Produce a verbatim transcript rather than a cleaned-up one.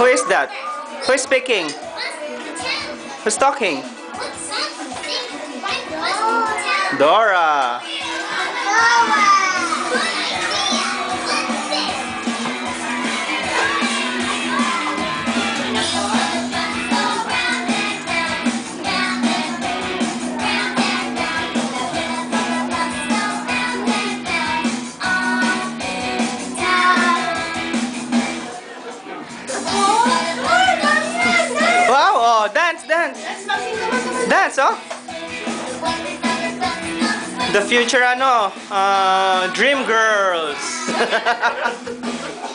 Who is that? Who is speaking? Who's talking? Dora. Wow, oh, dance, dance. Dance, oh. The future ano, uh, dream girls.